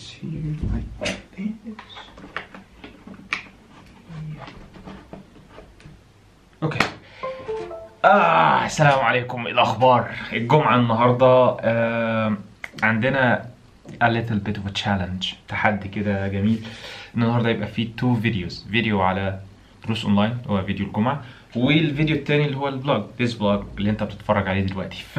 this here like this. اوكي. السلام عليكم. إيه الاخبار؟ الجمعه النهارده عندنا a little bit of a challenge، تحدي كده جميل. النهارده يبقى فيه 2 فيديوز، فيديو على دروس اونلاين هو فيديو الجمعه، والفيديو التاني اللي هو الفلوج، this vlog اللي انت بتتفرج عليه دلوقتي. ف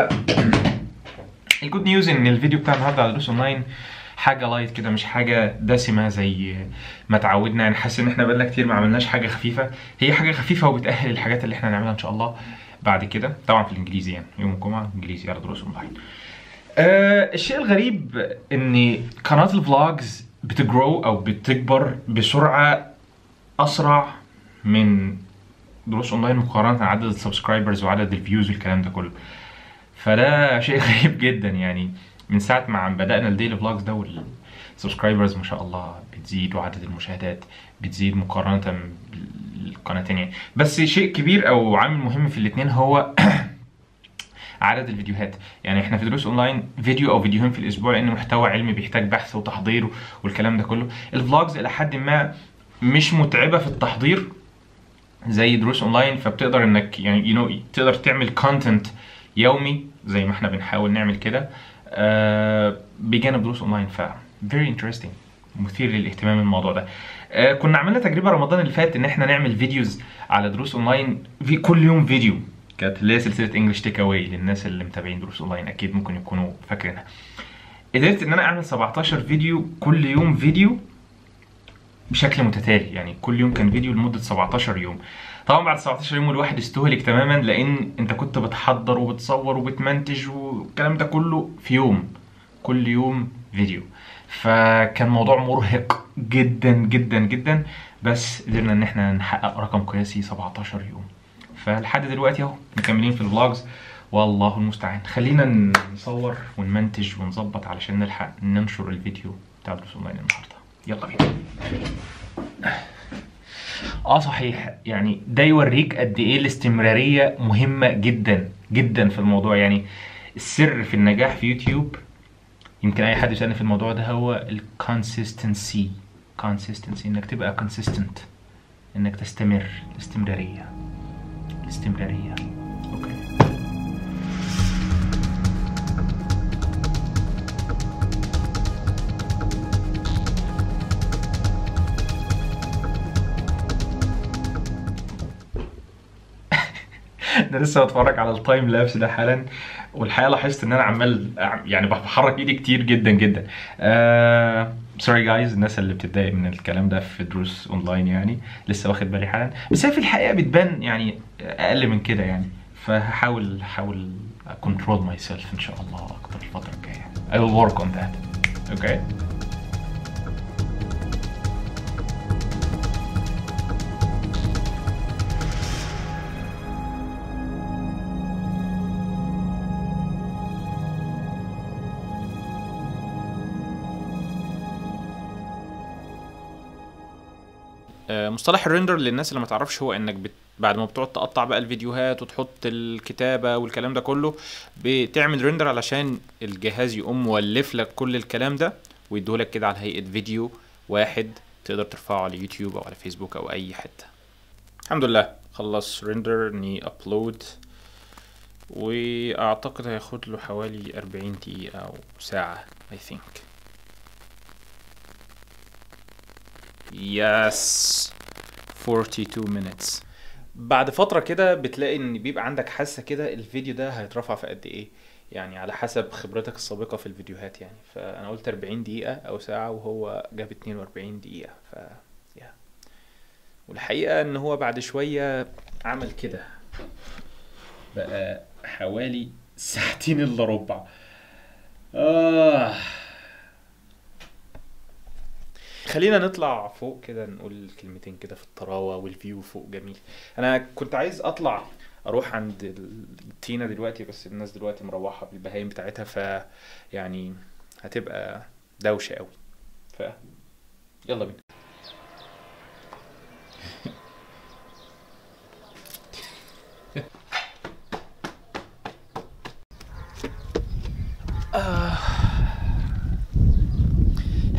الجود نيوز ان الفيديو بتاع النهارده على دروس اونلاين حاجه لايت كده، مش حاجه دسمه زي ما اتعودنا. يعني حاسس ان احنا بقالنا كتير ما عملناش حاجه خفيفه. هي حاجه خفيفه وبتاهل الحاجات اللي احنا هنعملها ان شاء الله بعد كده، طبعا في الانجليزي، يعني يوم الجمعه انجليزي على دروس اونلاين. الشيء الغريب ان قناه الفلوجز بتجرو او بتكبر بسرعه اسرع من دروس اونلاين مقارنه عدد السبسكرايبرز وعدد الفيوز والكلام ده كله. فده شيء غريب جدا، يعني من ساعه ما بدانا الديلي فلوجز ده والسبسكرايبرز ما شاء الله بتزيد وعدد المشاهدات بتزيد مقارنه بالقناتين يعني. بس شيء كبير او عامل مهم في الاثنين هو عدد الفيديوهات. يعني احنا في دروس اونلاين فيديو او فيديوهين في الاسبوع، لان محتوى علمي بيحتاج بحث وتحضير والكلام ده كله. الفلوجز الى حد ما مش متعبه في التحضير زي دروس اونلاين، فبتقدر انك يعني تقدر تعمل كونتنت يومي زي ما احنا بنحاول نعمل كده بجانب دروس اونلاين. ف very interesting، مثير للاهتمام الموضوع ده. كنا عملنا تجربه رمضان اللي فات ان احنا نعمل فيديوز على دروس اونلاين، في كل يوم فيديو، كانت اللي هي سلسله انجلش تيك اواي. للناس اللي متابعين دروس اونلاين اكيد ممكن يكونوا فاكرينها. قدرت ان انا اعمل 17 فيديو، كل يوم فيديو بشكل متتالي، يعني كل يوم كان فيديو لمده 17 يوم. طبعا بعد 17 يوم الواحد استهلك تماما، لان انت كنت بتحضر وبتصور وبتمنتج والكلام ده كله في يوم، كل يوم فيديو. فكان موضوع مرهق جدا جدا جدا، بس قدرنا ان احنا نحقق رقم قياسي 17 يوم. فلحد دلوقتي اهو مكملين في الفلوجز، والله المستعان. خلينا نصور ونمنتج ونظبط علشان نلحق ننشر الفيديو بتاع دروس اونلاين النهارده. يلا بينا. صحيح، يعني ده يوريك قد ايه الاستمرارية مهمة جدا جدا في الموضوع. يعني السر في النجاح في يوتيوب، يمكن اي حد يسألني في الموضوع ده، هو الكونسيستنسي. انك تبقى كونسيستنت، انك تستمر، الاستمرارية. اوكي. انا لسه بتفرج على التايم لابس ده حالا، والحقيقه لاحظت ان انا عمال يعني بحرك ايدي كتير جدا جدا. سوري جايز، الناس اللي بتتضايق من الكلام ده في دروس اونلاين، يعني لسه واخد بالي حالا، بس هي في الحقيقه بتبان يعني اقل من كده يعني. فهحاول كنترول ماي سيلف ان شاء الله اكتر الفتره الجايه. I will work on that. Okay. مصطلح الريندر للناس اللي ما تعرفش هو انك بعد ما بتقعد تقطع بقى الفيديوهات وتحط الكتابة والكلام ده كله، بتعمل ريندر علشان الجهاز يقوم مولف لك كل الكلام ده ويديهولك كده على هيئة فيديو واحد تقدر ترفعه على يوتيوب او على فيسبوك او اي حتة. الحمد لله خلص ريندر، اني ابلود، واعتقد هياخد له حوالي 40 دقيقة او ساعة I think. Yes, 42 minutes. بعد فترة كده بتلاقي ان بيبقى عندك حاسة كده الفيديو ده هيترفع في قد ايه، يعني على حسب خبرتك السابقة في الفيديوهات يعني. فانا قلت 40 دقيقة او ساعة وهو جاب 42 دقيقة. والحقيقة ان هو بعد شوية عمل كده بقى حوالي 2 ساعة الا ربع. خلينا نطلع فوق كده نقول كلمتين كده في الطراوة والفيو فوق جميل. انا كنت عايز اطلع اروح عند التينا دلوقتي، بس الناس دلوقتي مروحة بالبهايم بتاعتها، ف يعني هتبقى دوشة قوي. يلا بينا.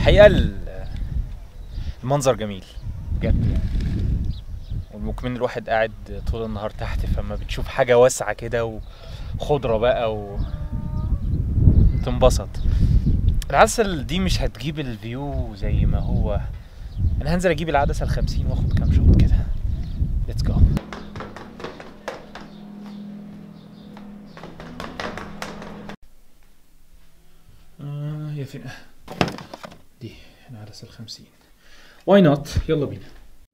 الحقيقه المنظر جميل بجد يعني، وممكن الواحد قاعد طول النهار تحت، فما بتشوف حاجه واسعه كده وخضره بقى وتنبسط. العدسه دي مش هتجيب الفيو زي ما هو. انا هنزل اجيب العدسه ال50 واخد كام شوط كده. ليتس جو. هي فين دي العدسه ال50؟ واي نوت، يلا بينا.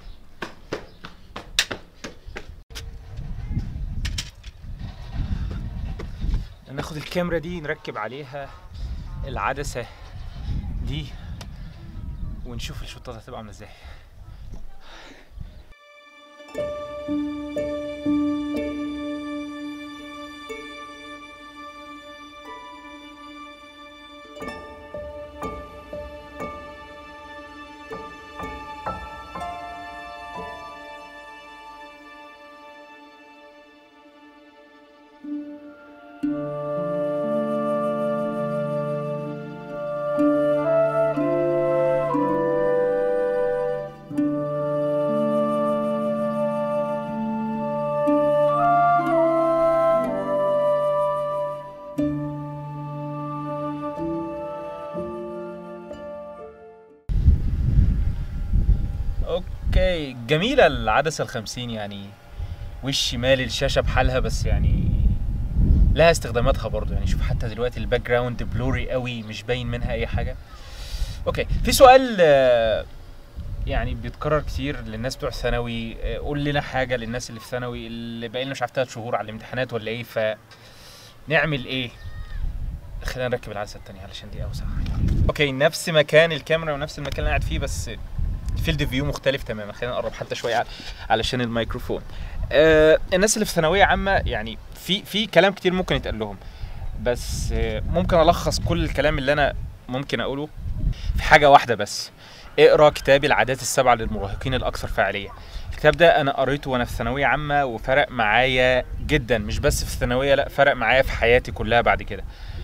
ناخد الكاميرا دي نركب عليها العدسه دي ونشوف الشوطات هتبقى عامله ازاي. اوكي، جميلة العدسة ال50 يعني، وش مالي الشاشة بحالها، بس يعني لها استخداماتها برضو يعني. شوف حتى دلوقتي الباك جراوند بلوري قوي، مش باين منها اي حاجة. اوكي، في سؤال يعني بيتكرر كتير للناس بتوع ثانوي، قول لنا حاجة للناس اللي في ثانوي اللي باقي لنا مش عارف 3 شهور على الامتحانات ولا ايه، فنعمل ايه؟ خلينا نركب العدسة التانية علشان دي اوسع. اوكي، نفس مكان الكاميرا ونفس المكان اللي قاعد فيه، بس فيلد فيو مختلف تماما. خلينا نقرب حتى شويه علشان الميكروفون. الناس اللي في ثانويه عامه يعني في كلام كتير ممكن يتقال لهم، بس ممكن الخص كل الكلام اللي انا ممكن اقوله في حاجه واحده بس. اقرا كتاب العادات السبعه للمراهقين الاكثر فعاليه. الكتاب ده انا قريته وانا في ثانويه عامه وفرق معايا جدا، مش بس في الثانويه، لا فرق معايا في حياتي كلها بعد كده.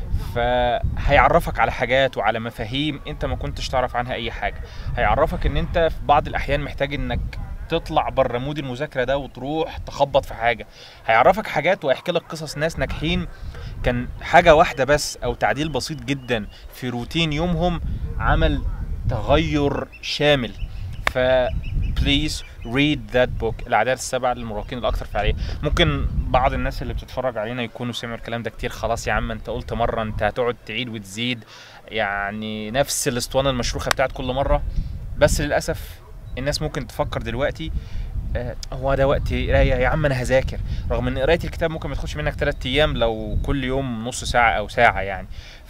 فهيعرفك على حاجات وعلى مفاهيم انت ما كنتش تعرف عنها اي حاجه. هيعرفك ان انت في بعض الاحيان محتاج انك تطلع بره مود المذاكره ده وتروح تخبط في حاجه. هيعرفك حاجات وهيحكي لك قصص ناس ناجحين كان حاجه واحده بس او تعديل بسيط جدا في روتين يومهم عمل تغير شامل. ف please read that book، العادات السبعة للمراهقين الأكثر فعالية. ممكن بعض الناس اللي بتتفرج علينا يكونوا سمعوا الكلام ده كتير. خلاص يا عم، انت قلت مرة، انت هتقعد تعيد وتزيد يعني نفس الاسطوانة المشروخة بتاعت كل مرة. بس للأسف الناس ممكن تفكر دلوقتي هو ده وقت قراية يا عم، انا هذاكر، رغم ان قراية الكتاب ممكن ما تاخدش منك 3 ايام لو كل يوم نص ساعة او ساعة يعني.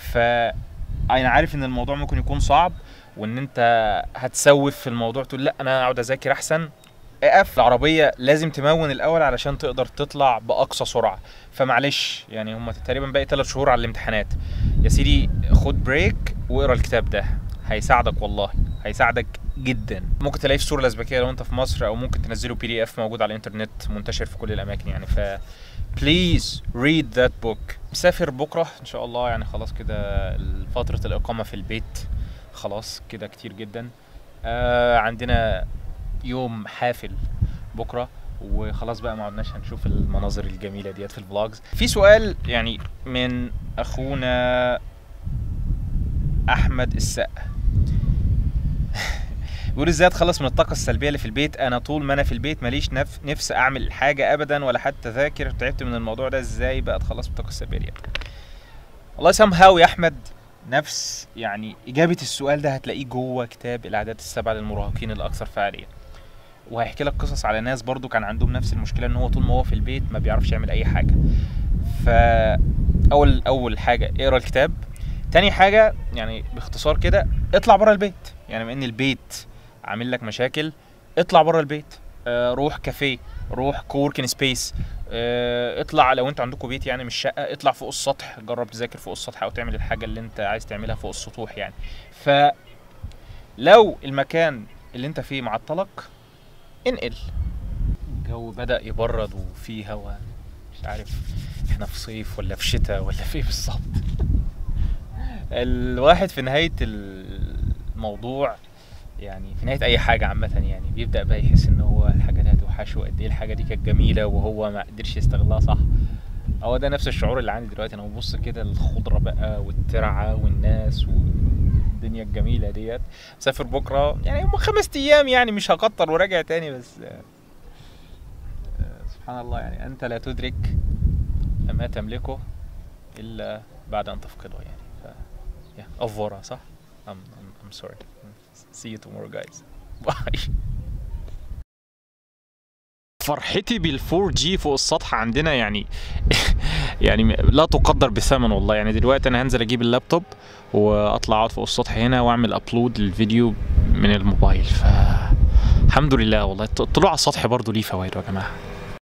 انا عارف ان الموضوع ممكن يكون صعب وان انت هتسوف في الموضوع تقول لا انا اقعد اذاكر احسن. اقف، العربيه لازم تمون الاول علشان تقدر تطلع باقصى سرعه. فمعلش يعني هم تقريبا باقي 3 شهور على الامتحانات يا سيدي، خد بريك واقرا الكتاب ده، هيساعدك والله، هيساعدك جدا. ممكن تلاقيه في الصوره الازبكيه لو انت في مصر، او ممكن تنزله PDF موجود على الانترنت منتشر في كل الاماكن يعني. ف please read that book. مسافر بكره ان شاء الله يعني، خلاص كده فتره الاقامه في البيت خلاص كده كتير جدا. عندنا يوم حافل بكره وخلاص بقى، ما عدناش هنشوف المناظر الجميله ديت في الفلوجز. في سؤال يعني من اخونا احمد السقا بيقول ازاي اتخلص من الطاقه السلبيه اللي في البيت؟ انا طول ما انا في البيت ماليش نفس اعمل حاجه ابدا ولا حتى اذاكر، تعبت من الموضوع ده، ازاي بقى اتخلص من الطاقه السلبيه ديت؟ والله somehow يا احمد نفس يعني اجابه السؤال ده هتلاقيه جوه كتاب العادات السبعه للمراهقين الاكثر فعاليه. وهيحكي لك قصص على ناس برضو كان عندهم نفس المشكله، ان هو طول ما هو في البيت ما بيعرفش يعمل اي حاجه. اول حاجه اقرا الكتاب. تاني حاجه يعني باختصار كده اطلع بره البيت، يعني بما ان البيت عامل لك مشاكل اطلع بره البيت. روح كافيه، روح كوركن سبيس، اطلع لو انت عندكم بيت يعني مش شقه، اطلع فوق السطح، جرب تذاكر فوق السطح او تعمل الحاجه اللي انت عايز تعملها فوق السطوح يعني. فلو المكان اللي انت فيه معطلك انقل. الجو بدأ يبرد وفيه هوا، مش عارف احنا في صيف ولا في شتاء ولا في ايه بالظبط. الواحد في نهاية الموضوع يعني في نهايه اي حاجه عامه يعني بيبدا بقى يحس ان هو الحاجه دي هتوحشه وقد ايه الحاجه دي كانت جميله وهو ما قدرش يستغلها صح. هو ده نفس الشعور اللي عندي دلوقتي، انا ببص كده الخضره بقى والترعه والناس والدنيا الجميله ديت. مسافر بكره يعني هم 5 ايام يعني مش هكتر وراجع تاني، بس سبحان الله يعني انت لا تدرك ما تملكه الا بعد ان تفقده يعني. افورا صح. I'm sorry. See you tomorrow guys. Bye. فرحتي بال4G فوق السطح عندنا يعني يعني لا تقدر بثمن والله. يعني دلوقتي انا هنزل اجيب اللابتوب واطلع اقعد فوق السطح هنا واعمل ابلود للفيديو من الموبايل. الحمد لله والله. الطلوع على السطح برضو ليه فوائد يا جماعه.